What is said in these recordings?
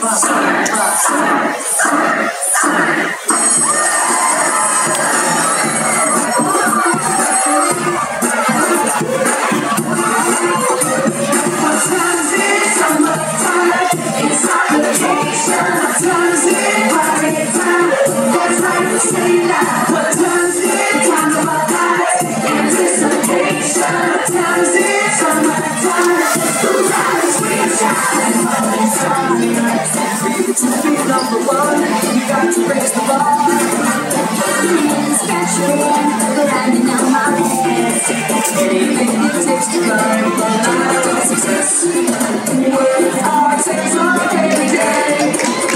Number one, you got to raise the bar. Special, landing on my head. Anything it takes to learn, I got success. Work hard, takes on every day.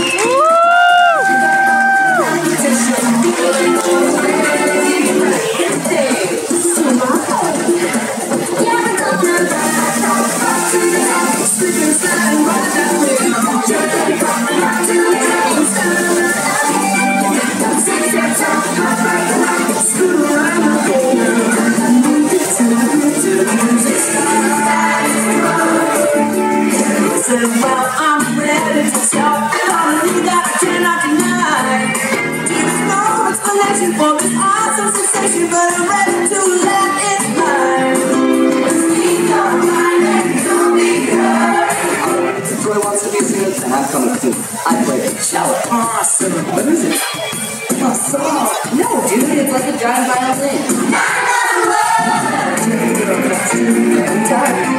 Well, I'm ready to stop. You got a cannot deny. There's no explanation for this awesome sensation, but I'm ready to let it mine. Speak your mind and don't be heard. If Troy wants to be a singer, then I'm coming too. I play the cello. Awesome. What is it? A song. No, dude, it's like a giant violin. I'm tired.